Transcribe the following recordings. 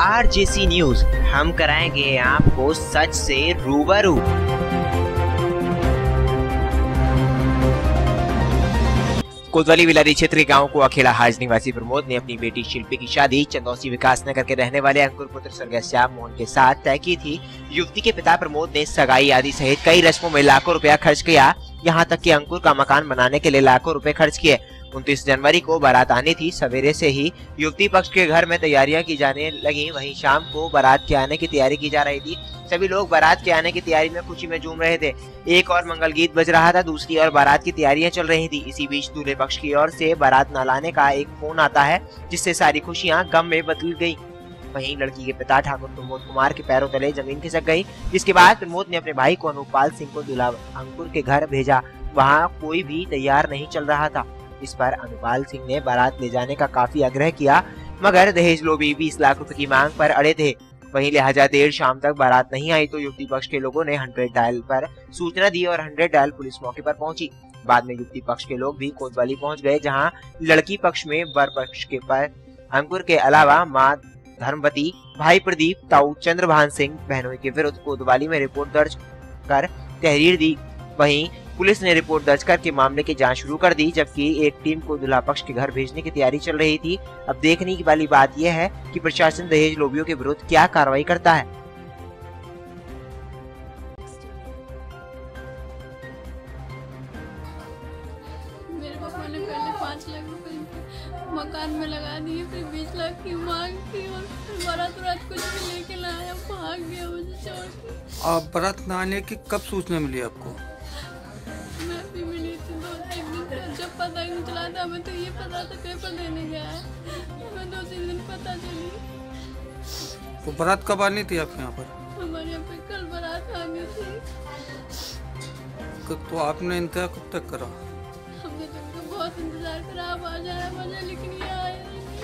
RJC news, हम कराएंगे आपको सच से रूबरू। कोतवाली बिलारी क्षेत्र के गांव को अखेड़ा हाज निवासी प्रमोद ने अपनी बेटी शिल्पी की शादी चंदौसी विकास नगर के रहने वाले अंकुर पुत्र स्वर्गीय श्याम मोहन के साथ तय की थी। युवती के पिता प्रमोद ने सगाई आदि सहित कई रस्मों में लाखों रुपया खर्च किया। यहां तक कि अंकुर का मकान बनाने के लिए लाखों रुपए खर्च किए। 29 जनवरी को बारात आनी थी। सवेरे से ही युवती पक्ष के घर में तैयारियां की जाने लगी। वहीं शाम को बारात के आने की तैयारी की जा रही थी। सभी लोग बारात के आने की तैयारी में खुशी में झूम रहे थे। एक और मंगल गीत बज रहा था, दूसरी ओर बारात की तैयारियां चल रही थी। इसी बीच दूल्हे पक्ष की ओर से बारात न लाने का एक फोन आता है, जिससे सारी खुशियां गम में बदल गई। वहीं लड़की के पिता ठाकुर प्रमोद कुमार के पैरों तले जमीन खिसक गई, जिसके बाद प्रमोद ने अपने भाई को अनुपाल सिंह को दूल्हा अंकुर के घर भेजा। वहां कोई भी तैयार नहीं चल रहा था। इस पर अनुपाल सिंह ने बारात ले जाने का काफी आग्रह किया, मगर दहेज लोभी 20 लाख रुपए की मांग पर अड़े थे। वहीं लिहाजा देर शाम तक बारात नहीं आई तो युवती पक्ष के लोगों ने 100 डायल पर सूचना दी और 100 डायल पुलिस मौके पर पहुंची। बाद में युवती पक्ष के लोग भी कोतवाली पहुंच गए, जहां लड़की पक्ष में वर पक्ष के पर अंकुर के अलावा मां धर्मवती, भाई प्रदीप, ताऊ चंद्रभान सिंह बहनोई के विरुद्ध कोतवाली में रिपोर्ट दर्ज कर तहरीर दी। वहीं पुलिस ने रिपोर्ट दर्ज करके मामले की जांच शुरू कर दी, जबकि एक टीम को दूल्हा पक्ष के घर भेजने की तैयारी चल रही थी। अब देखने की वाली बात यह है कि प्रशासन दहेज लोभियों के विरुद्ध क्या कार्रवाई करता है। मेरे पापा ने पहले 5 लाख रुपए मकान में लगा दिए, फिर 20 लाख की मांग की और बारात कुछ भी लेके ना आया, भाग गया मुझे छोड़ के। आप बारात ना आने की कब सूचना मिली आपको? मैं भी मिली थी 2-3 दिन, जब पता ही नहीं चला था। हमें तो ये पता था पेपर देने गया है, हमें 2-3 दिन पता चली। वो बारात कब आनी थी आपके यहाँ पर? हमारे यहाँ पे कल बारात आनी थी। तो आपने इंतजार कब तक करा? हमने तो उनका बहुत इंतजार करा, अब आ जाए मजा, लेकिन ये आया ही नहीं।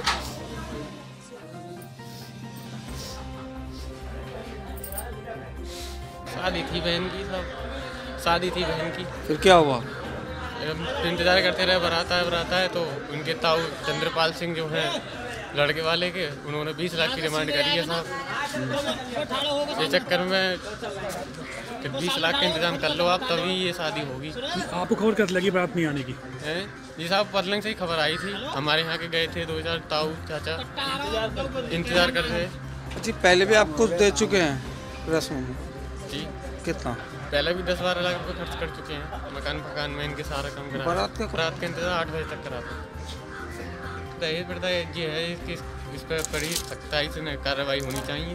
शादी थी बहन की, सब शादी थी बहन की। फिर क्या हुआ? इंतजार करते रहे, बारात है तो उनके ताऊ चंद्रपाल सिंह जो हैं लड़के वाले के, उन्होंने 20 लाख की डिमांड करी है साहब। इस चक्कर में 20 लाख का इंतजाम कर लो आप, तभी ये शादी होगी। आपको खबर कैसे लगी बारात नहीं आने की? जी साहब, पतलंग से ही खबर आई थी। हमारे यहाँ के गए थे 2-4 ताऊ चाचा, इंतजार कर रहे। जी पहले भी आप कुछ दे चुके हैं रस्मों में? जी कितना? पहले भी 10-12 लाख रुपए खर्च कर चुके हैं मकान में, इनके सारा काम करा। बारात का इंतजार 8 बजे तक करा था। दहेज प्रथा ये है, इस पर बड़ी सख्ताई से कार्रवाई होनी चाहिए।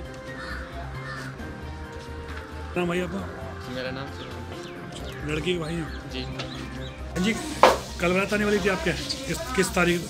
नाम भाई आपका? मेरा नाम लड़की के भाई हैं जी। जी कल बारात आने वाली थी आपके? किस तारीख?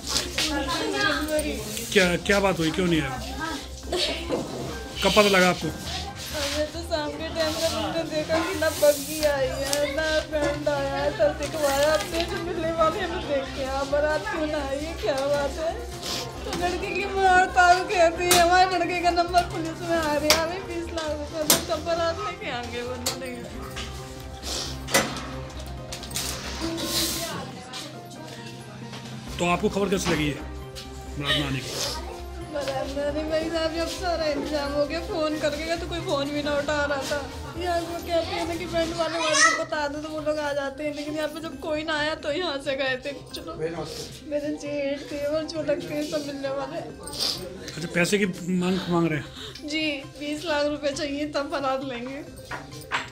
क्या बात हुई, क्यों नहीं आया? कब पता लगा आपको? हमें तो शाम के टाइम में हमने देखा कि ना बग्गी आई है ना फ्रेंड आया है, सब दिखवाया। अपने जो मिलने वाले हमें देख के आप बारात क्यों ना आई है, क्या बात है? तो लड़की की ताऊ कहती है हमारे लड़के का नंबर पुलिस में आ रहा है, 20 लाख रुपये कब बारात लेके आएंगे वो नहीं। तो आपको खबर कैसे लगी है बारात में आने की? मेरी साहब जब सारा इंतजाम हो गया, फोन करके गया तो कोई फोन भी ना उठा रहा था। यहाँ वो कहते हैं ना कि फ्रेंड वाले को बता दो तो वो लोग आ जाते हैं, लेकिन यहाँ पे जब कोई ना आया तो यहाँ से गए थे। चलो मेरे जेठ थे और जो लगते हैं सब मिलने वाले। अच्छा, पैसे की मांग रहे हैं? जी 20 लाख रुपए चाहिए, तब बारात लेंगे।